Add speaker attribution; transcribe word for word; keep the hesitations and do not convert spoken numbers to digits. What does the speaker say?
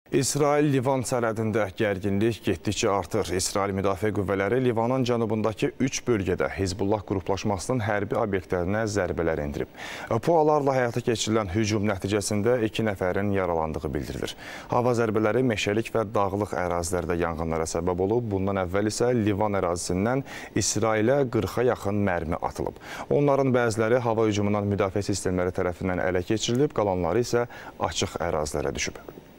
Speaker 1: İsrail-Livan sərhədində gərginlik getdikcə artır. İsrail Müdafiə Qüvvələri Livanın cənubundakı üç bölgədə Hizbullah qruplaşmasının hərbi obyektlərinə zərbələr endirib. PUA-larla həyata keçirilən hücum nəticəsində iki nəfərin yaralandığı bildirilir. Hava zərbələri meşəlik və dağlıq ərazilərdə yanğınlara səbəb olub. Bundan əvvəl isə Livan ərazisindən İsrailə qırxa yaxın mərmi atılıb. Onların bəziləri hava hücumundan müdafiə sistemləri tərəfindən ələ keçirilib, qalanları isə açıq ərazilərə düşüb.